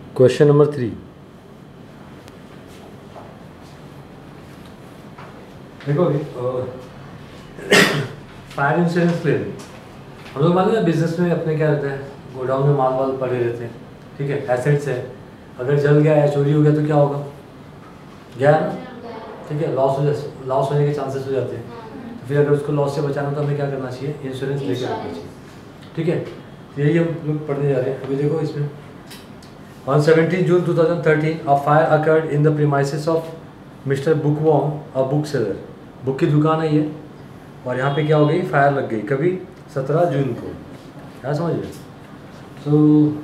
Question number 3। देखो अभी fire insurance claim हम लोग मालूम है बिजनेस में अपने क्या रहते हैं, गोडाउन में माल वाल पड़े रहते हैं, ठीक है, एसेट्स है, अगर जल गया या चोरी हो गया तो क्या होगा, गया ना, ठीक है, लॉस होने के चांसेस हो जाते हैं। तो फिर अगर उसको लॉस से बचाना तो हमें क्या करना चाहिए, इंश्योरेंस लेके रखना चाहिए, ठीक है। यही हम लोग पढ़ने जा रहे हैं। अभी देखो इसमें On 17 June 2013, a fire occurred in the premises of Mr. Bookworm, a bookseller. Book की दुकान है ये, और यहाँ पे क्या हो गई, फायर लग गई। कभी 17 जून को, क्या समझ रहे? तो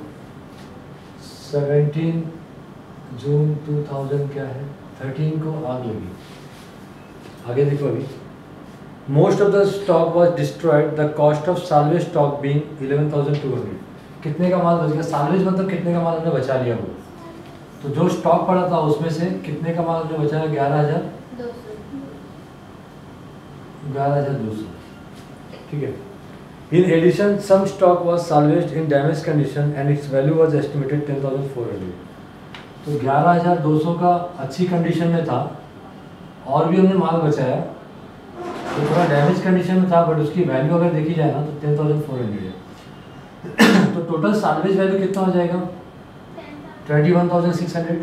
17 जून 2000 क्या है 13 को आग लगी। आगे देखो अभी, most of the stock was destroyed, the cost of salvage stock being 11,200। कितने का माल बच गया? साल्वेज मतलब कितने का माल हमने बचा लिया वो। तो जो स्टॉक पड़ा था उसमें से कितने का माल हमने बचाया? 11,200, ठीक है। In addition some stock was salvaged in damage condition and its value was estimated 10,400। तो 11,200 का अच्छी कंडीशन में था और भी हमने माल बचाया, तो थोड़ा डैमेज कंडीशन में था, बट उसकी वैल्यू अगर देखी जाए ना तो 10,400 है। तो टोटल साल्वेज वैल्यू कितना हो जाएगा? 21,600,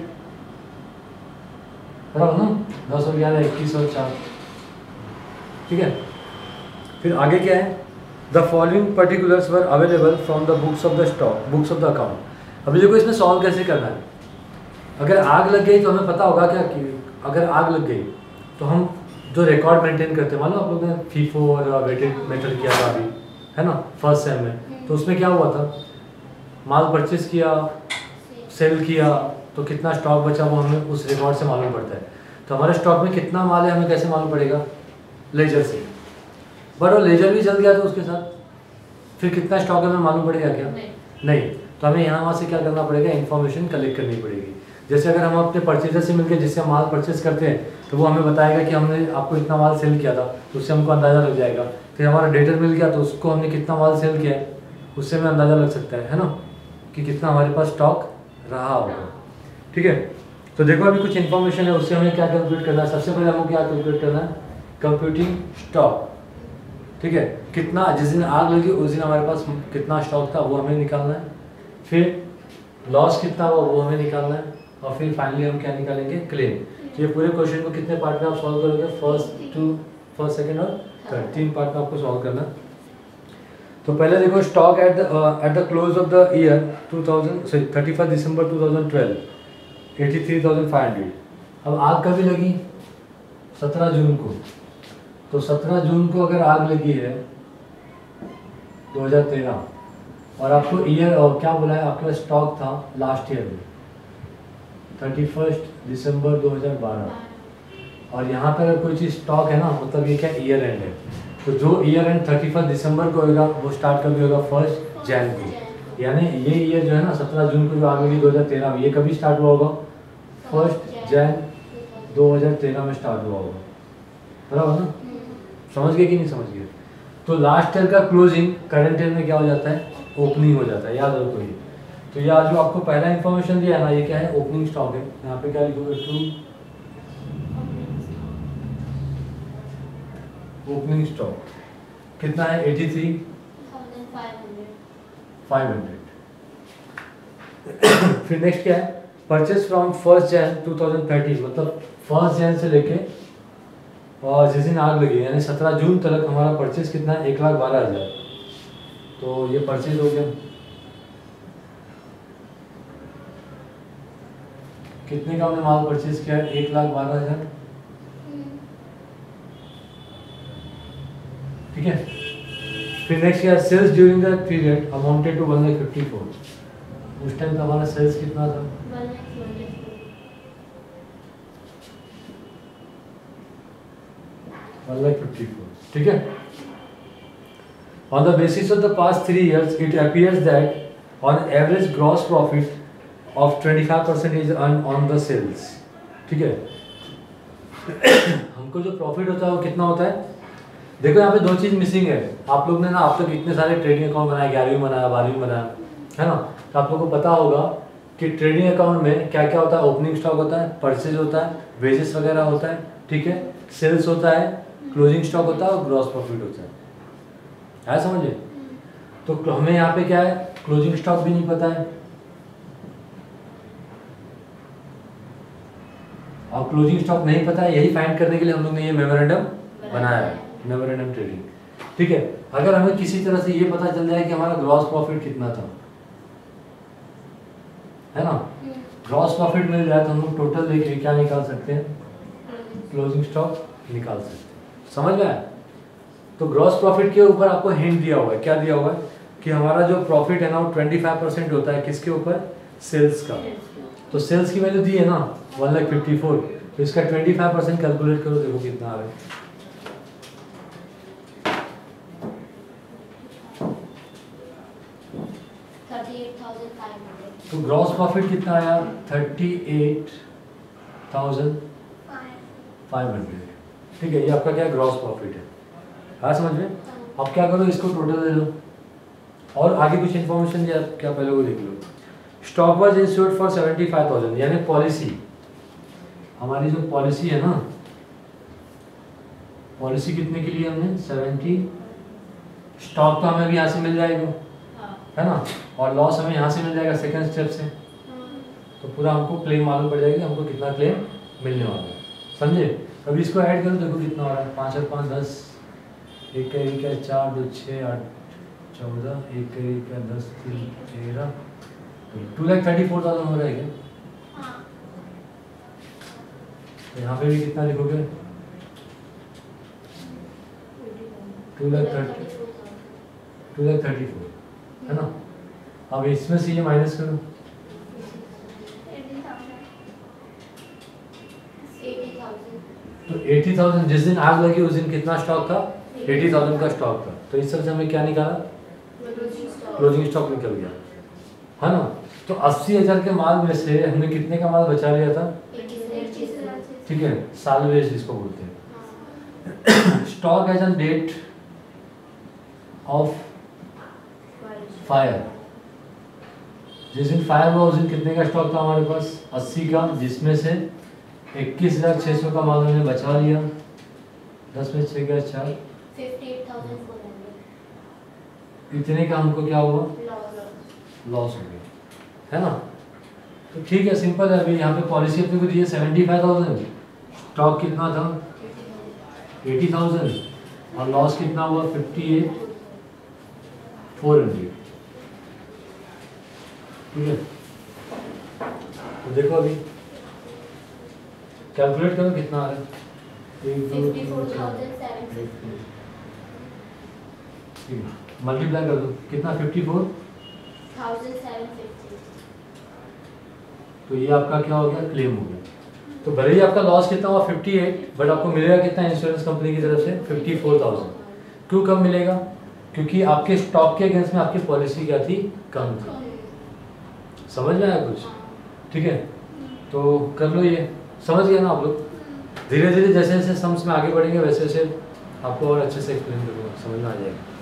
बराबर ना, 10 और 11 21 और 4, ठीक है। फिर आगे क्या है, the following particulars were available from the books of the stock, books of the account. अभी देखो इसमें सॉल्व कैसे करना है। अगर आग लग गई तो हमें पता होगा क्या कि अगर आग लग गई तो हम जो रिकॉर्ड मेंटेन करते हैं, मानो आप लोगों ने फीफो और वेटेड मेटल किया था अभी, है ना, फर्स्ट सेम में, तो उसमें क्या हुआ था, माल परचेज किया, सेल किया, तो कितना स्टॉक बचा वो हमें उस रिकॉर्ड से मालूम पड़ता है। तो हमारे स्टॉक में कितना माल है हमें कैसे मालूम पड़ेगा? लेजर से। बट वो लेजर भी जल गया तो उसके साथ फिर कितना स्टॉक है हमें मालूम पड़ेगा क्या? नहीं। तो हमें यहाँ वहाँ से क्या करना पड़ेगा, इन्फॉर्मेशन कलेक्ट करनी पड़ेगी। जैसे अगर हम अपने परचेजर से मिलकर जिससे हम माल परचेज करते हैं तो वो हमें बताएगा कि हमने आपको इतना माल सेल किया था, तो उससे हमको अंदाज़ा लग जाएगा। फिर हमारा डेटर मिल गया तो उसको हमने कितना माल सेल किया है उससे हमें अंदाज़ा लग सकता है ना, कि कितना हमारे पास स्टॉक रहा होगा, ठीक है। तो देखो अभी कुछ इन्फॉर्मेशन है, उससे हमें क्या कैलकुलेट करना है। सबसे पहले हमको क्या कैलकुलेट करना है, कंप्यूटिंग स्टॉक, ठीक है। कितना, जिस दिन आग लगी उस दिन हमारे पास कितना स्टॉक था वो हमें निकालना है। फिर लॉस कितना हुआ वो हमें निकालना है, और फिर फाइनली हम क्या निकालेंगे, क्लेम। तो ये पूरे क्वेश्चन को कितने पार्ट में आप सॉल्व करोगे, फर्स्ट सेकंड और थर्ड, 3 पार्ट में आपको सॉल्व करना। तो पहले देखो, stock at the close of the year 31 December 2012 83,500। अब आग कभी लगी? 17 जून को। तो 17 जून को अगर आग लगी है 2013 और आपको ईयर और क्या बोला है, आपका स्टॉक था लास्ट ईयर में 31 दिसंबर 2012, और यहाँ पर अगर कोई चीज़ स्टॉक है ना, मतलब ये क्या ईयर एंड है। तो जो ईयर एंड 31 दिसंबर को होगा वो स्टार्ट कभी होगा 1 जैन को। यानी ये ईयर जो है ना 17 जून को जो आग लगी 2013 में, ये कभी स्टार्ट हुआ होगा 1 जैन 2013 में स्टार्ट हुआ होगा, बराबर ना। समझ गए कि नहीं समझ गए? तो लास्ट ईयर का क्लोजिंग करंट ईयर में क्या हो जाता है, ओपनिंग हो जाता है, याद रखो ये। तो ये आज जो आपको पहला इन्फॉर्मेशन दिया है ना, ये क्या है, ओपनिंग स्टॉक है। यहाँ पे क्या लिखोगे, टू ओपनिंग स्टॉक कितना है, 83,500। फिर नेक्स्ट क्या है, परचेज फ्रॉम 1 जैन 2013, मतलब 1 जैन से लेके और जिस दिन आग लगी यानी 17 जून तक हमारा परचेज कितना है, 1,12,000। तो ये परचेज हो गया। कितने का हमने माल परचेज किया है, 1,12,000, ठीक है। फिर नेक्स्ट क्या, sales during the period amounted to 1,54,000। उस टाइम का हमारा सेल्स कितना था, 1,54,000, ठीक है। On the basis of the past 3 years, it appears that on average gross profit of 25% is earned on the sales, ठीक है। हमको जो प्रॉफिट होता है वो कितना होता है, देखो यहाँ पे 2 चीज़ मिसिंग है। आप लोग ने ना, आप तक इतने सारे ट्रेडिंग अकाउंट बनाए, 11वीं बनाया, 12वीं बनाया, है ना, तो आप लोग को पता होगा कि ट्रेडिंग अकाउंट में क्या क्या होता है, ओपनिंग स्टॉक होता है, परचेज होता है, वेजेस वगैरह होता है, ठीक है, सेल्स होता है, क्लोजिंग स्टॉक होता है और ग्रॉस प्रॉफिट होता है समझिए। तो हमें यहाँ पे क्या है, क्लोजिंग स्टॉक भी नहीं पता है और क्लोजिंग स्टॉक नहीं पता है, यही फाइंड करने के लिए हम लोग ने ये मेमोरेंडम बनाया है, मेमोरेंडम ट्रेडिंग, ठीक है। अगर हमें किसी तरह से ये पता चल जाए कि हमारा ग्रॉस प्रॉफिट कितना था, है ना, ग्रॉस प्रॉफिट मिल जाए तो हम लोग टोटल देखिए क्या निकाल सकते हैं, क्लोजिंग स्टॉक निकाल सकते हैं, समझ में आया। तो ग्रॉस प्रॉफिट के ऊपर आपको हिंट दिया हुआ है, क्या दिया हुआ है कि हमारा जो प्रॉफिट है ना वो 25% होता है किसके ऊपर, सेल्स का। तो सेल्स की वैल्यू दी है ना 1,54,000, तो इसका 25% कैलकुलेट करो, देखो कितना आ रहा है। तो ग्रॉस प्रॉफिट कितना आया, 38,500, ठीक है, ये आपका क्या ग्रॉस प्रॉफिट है, हाँ समझ में। अब क्या करो, इसको टोटल ले लो और आगे कुछ इन्फॉर्मेशन दिया, क्या पहले वो देख लो। स्टॉक वाज इंश्योर्ड फॉर 75,000, यानी पॉलिसी, हमारी जो पॉलिसी है ना, पॉलिसी कितने के लिए हमने 70, स्टॉक तो हमें भी यहाँ से मिल जाएगा, है ना, और लॉस हमें यहाँ से मिल जाएगा सेकंड स्टेप से, तो पूरा हमको क्लेम मालूम पड़ जाएगी, हमको कितना क्लेम मिलने वाला है, समझे। अभी इसको ऐड करो, देखो कितना हो रहा है, 5 और 5 10, 1 1 4 2 6 8 14, 1 1 10 3 13, 2,34,000 हो रहा है क्या। तो यहाँ पे भी कितना लिखोगे, 2,34,000, है ना। अब इसमें से ये माइनस करो, 80,000। तो 80,000 जिस दिन आग लगी उस दिन कितना स्टॉक था, 80,000 का स्टॉक था। तो इस तरह से हमें क्या निकाला, क्लोजिंग स्टॉक निकल गया, है ना। तो 80,000 के माल में से हमने कितने का माल बचा लिया था, ठीक है, साल्वेज जिसको बोलते हैं। Stock as on date of fire, जिस दिन फायर हुआ उस दिन कितने का स्टॉक था हमारे पास, 80 का, जिसमें से 21,600 का माल हमने बचा लिया, 10 में 6 का 4, 58,400 इतने का हमको क्या हुआ, लॉस हो गया, है ना। तो ठीक है, सिंपल है। अभी यहाँ पे पॉलिसी अपने को दी है 75,000, स्टॉक कितना था 80,000 और लॉस कितना हुआ 58,400, ठीक है। तो देखो अभी कैलकुलेट करो कितना आ रहा है, 1 2 3 4 मल्टीप्लाई कर दो, कितना 54,750। तो ये आपका क्या हो गया, क्लेम हो गया। तो भले ही आपका लॉस कितना हुआ 58, बट आपको मिलेगा कितना इंश्योरेंस कंपनी की तरफ से 54,000। क्यों कम मिलेगा, क्योंकि आपके स्टॉक के अगेंस्ट में आपकी पॉलिसी क्या थी, कम थी। समझ में आया कुछ, ठीक है। तो कर लो, ये समझ गया ना आप लोग। धीरे धीरे जैसे जैसे सम्स में आगे बढ़ेंगे वैसे वैसे आपको और अच्छे से एक्सप्लेन करूँगा, समझ में आ जाएगा।